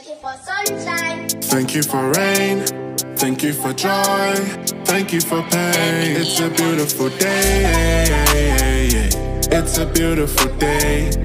Thank you for sunshine. Thank you for rain. Thank you for joy. Thank you for pain. It's a beautiful day. It's a beautiful day.